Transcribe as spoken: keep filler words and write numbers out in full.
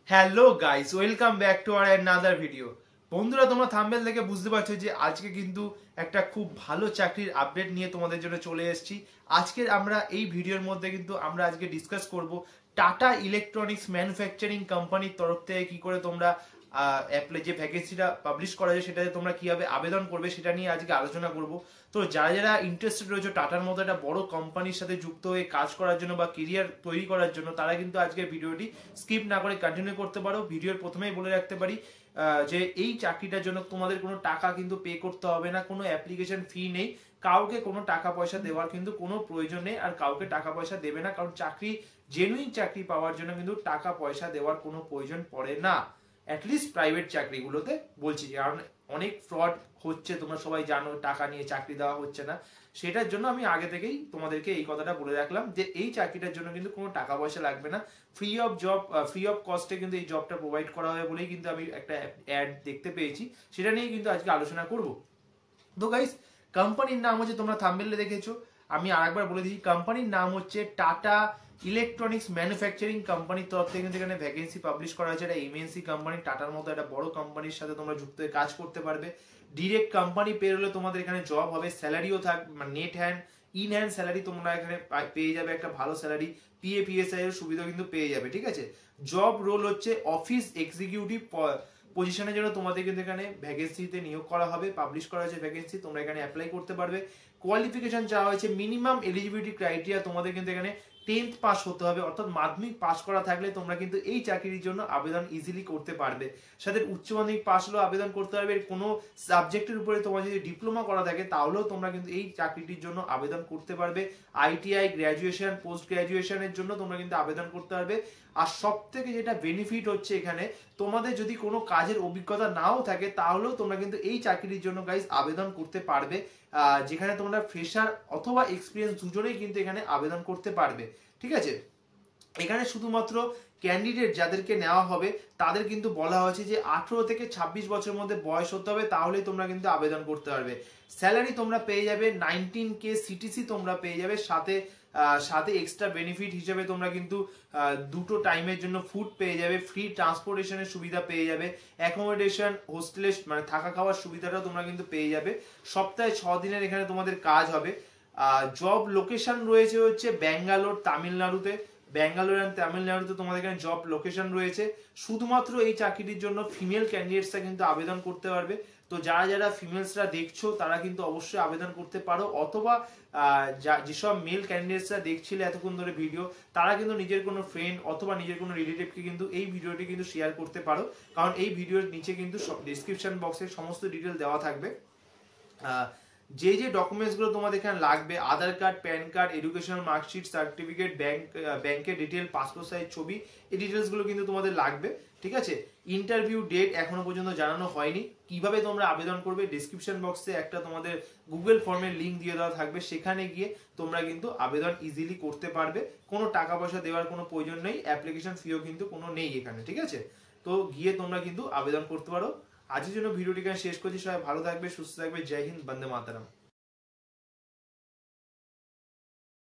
Hello guys, welcome back to our another video. বন্ধুরা, তোমরা thumbnail দেখে বুঝতে পারছো যে আজকে কিন্তু একটা খুব ভালো চাকরির আপডেট নিয়ে তোমাদের জন্য চলে এসেছি। আজকে আমরা এই ভিডিওর মধ্যে কিন্তু আমরা আজকে ডিসকাস করব টাটা ইলেকট্রনিক্স ম্যানুফ্যাকচারিং কোম্পানির তরফ থেকে কি করে তোমরা অ্যাপ্লাই যে ভ্যাকেন্সিটা পাবলিশ করা যায় সেটাতে তোমরা কিভাবে আবেদন করবে সেটা নিয়ে আজকে আলোচনা করব। তো যারা যারা ইন্টারেস্টেড রয়েছে টাটার মতো একটা বড় কোম্পানির সাথে যুক্ত হয়ে কাজ করার জন্য বা কেরিয়ার তৈরি করার জন্য, তারা কিন্তু আজকের ভিডিওটি স্কিপ না করে কন্টিনিউ করতে পারো। ভিডিওর প্রথমেই বলে রাখতে পারি যে এই চাকরিটার জন্য তোমাদের কোনো টাকা কিন্তু পে করতে হবে না, কোনো অ্যাপ্লিকেশন ফি নেই, কাউকে কোনো টাকা পয়সা দেওয়ার কিন্তু কোনো প্রয়োজন নেই, আর কাউকে টাকা পয়সা দেবে না, কারণ চাকরি জেনুইন চাকরি পাওয়ার জন্য কিন্তু টাকা পয়সা দেওয়ার কোনো প্রয়োজন পড়ে না, অ্যাটলিস্ট প্রাইভেট চাকরিগুলোতে বলছি। কারণ অনেক ফ্রড হচ্ছে, তোমরা সবাই জানো, টাকা নিয়ে চাকরি দেওয়া হচ্ছে না। সেটার জন্য আমি আগে থেকেই তোমাদেরকে এই কথাটা বলে রাখলাম যে এই চাকরিটার জন্য কিন্তু কোনো টাকা পয়সা লাগবে না, free of job, free of কস্টে কিন্তু এই জবটা প্রোভাইড করা হবে বলেই কিন্তু আমি একটা অ্যাড দেখতে পেয়েছি, সেটা নিয়ে কিন্তু আজকে আলোচনা করব। তো গাইস, কোম্পানির নাম হচ্ছে, তোমরা থাম্বনেলে দেখেছো, আমি আরেকবার বলে দিই, কোম্পানির নাম হচ্ছে টাটা ইলেকট্রনিক্স ম্যানুফ্যাকচারিং কোম্পানির তরফ থেকে কিন্তু এখানে ভ্যাকেন্সি পাবলিশ করা হয়েছে। এটা এমএনসি কোম্পানি, টাটার মতো একটা বড় কোম্পানির সাথে তোমরা যুক্ত হয়ে কাজ করতে পারবে। ডিরেক্ট কোম্পানি পেরোলে তোমাদের এখানে জব হবে, স্যালারিও থাক, মানে net hand in hand salary তোমরা এখানে পেয়ে যাবে, একটা ভালো স্যালারি, পিএ পিএসআই এর সুবিধা কিন্তু পেয়ে যাবে। ঠিক আছে, জব রোল হচ্ছে অফিস এক্সিকিউটিভ পজিশনের জন্য তোমাদের কিন্তু এখানে ভ্যাকেন্সিতে নিয়োগ করা হবে, পাবলিশ করা হয়েছে ভ্যাকেন্সি, তোমরা এখানে অ্যাপ্লাই করতে পারবে। কোয়ালিফিকেশন চাওয়া হয়েছে, মিনিমাম এলিজিবিলিটি ক্রাইটেরিয়া তোমাদের কিন্তু এখানে টেন্থ পাস হতে হবে, অর্থাৎ মাধ্যমিক পাস করা থাকলে তোমরা কিন্তু এই চাকরির জন্য আবেদন ইজিলি করতে পারবে। সাথে উচ্চ মাধ্যমিক পাস হলেও আবেদন করতে পারবে। কোনো সাবজেক্টের উপরে তোমার যদি ডিপ্লোমা করা থাকে তাহলেও তোমরা কিন্তু এই চাকরিটির জন্য আবেদন করতে পারবে। আইটিআই, গ্র্যাজুয়েশন, পোস্ট গ্র্যাজুয়েশনের জন্য তোমরা কিন্তু আবেদন করতে পারবে। আর সব থেকে যেটা বেনিফিট হচ্ছে এখানে, তোমাদের যদি কোনো কাজের অভিজ্ঞতা নাও থাকে তাহলেও তোমরা কিন্তু এই চাকরির জন্য গাইজ আবেদন করতে পারবে, যেখানে তোমরা ফ্রেশার অথবা এক্সপিরিয়েন্স দুজনেই কিন্তু এখানে আবেদন করতে পারবে। ঠিক আছে, এখানে শুধুমাত্র ক্যান্ডিডেট যাদেরকে নেওয়া হবে তাদের কিন্তু বলা হয়েছে যে আঠারো থেকে ছাব্বিশ বছরের মধ্যে বয়স হতে হবে, তাহলেই তোমরা কিন্তু আবেদন করতে পারবে। স্যালারি তোমরা পেয়ে যাবে নাইনটিন কে সিটিসি তোমরা পেয়ে যাবে, সাথে সাথে এক্সট্রা বেনিফিট হিসেবে তোমরা কিন্তু দুটো টাইমের জন্য ফুড পেয়ে যাবে, ফ্রি ট্রান্সপোর্টেশনের সুবিধা পেয়ে যাবে, অ্যাকোমোডেশন, হোস্টেলে মানে থাকা খাওয়ার সুবিধাটাও তোমরা কিন্তু পেয়ে যাবে। সপ্তাহে ছ দিনের এখানে তোমাদের কাজ হবে। জব লোকেশন রয়েছে হচ্ছে ব্যাঙ্গালোর, তামিলনাড়ুতে, ব্যাঙ্গালোর অ্যান্ড তামিলনাড়ুতে তোমাদের এখানে জব লোকেশন রয়েছে। শুধুমাত্র এই চাকরিটির জন্য ফিমেল ক্যান্ডিডেটসরা কিন্তু আবেদন করতে পারবে। তো যারা যারা ফিমেলসরা দেখছো তারা কিন্তু অবশ্যই আবেদন করতে পারো, অথবা যেসব মেল ক্যান্ডিডেটসরা দেখছিলে এতক্ষণ ধরে ভিডিও, তারা কিন্তু নিজের কোনো ফ্রেন্ড অথবা নিজের কোনো রিলেটিভকে কিন্তু এই ভিডিওটি কিন্তু শেয়ার করতে পারো, কারণ এই ভিডিওর নিচে কিন্তু ডিসক্রিপশন বক্সে সমস্ত ডিটেল দেওয়া থাকবে। যে যে ডকুমেন্টসগুলো তোমাদের এখানে লাগবে, Aadhaar card, PAN card, educational marksheet, certificate, bank ব্যাংকের ডিটেল, পাসপোর্ট সাইজ ছবি, এই ডিটেলসগুলো কিন্তু তোমাদের লাগবে। ঠিক আছে, ইন্টারভিউ ডেট এখনো পর্যন্ত জানানো হয়নি। কিভাবে তোমরা আবেদন করবে, ডিসক্রিপশন বক্সে একটা তোমাদের গুগল ফর্মের লিঙ্ক দিয়ে দেওয়া থাকবে, সেখানে গিয়ে তোমরা কিন্তু আবেদন ইজিলি করতে পারবে, কোনো টাকা পয়সা দেওয়ার কোনো প্রয়োজন নেই, অ্যাপ্লিকেশন ফিও কিন্তু কোনো নেই এখানে। ঠিক আছে, তো গিয়ে তোমরা কিন্তু আবেদন করতে পারো। আজকের জন্য ভিডিওটি শেষ করছি, সবাই ভালো থাকবে, সুস্থ থাকবে, জয় হিন্দ, বন্দে মাতরম।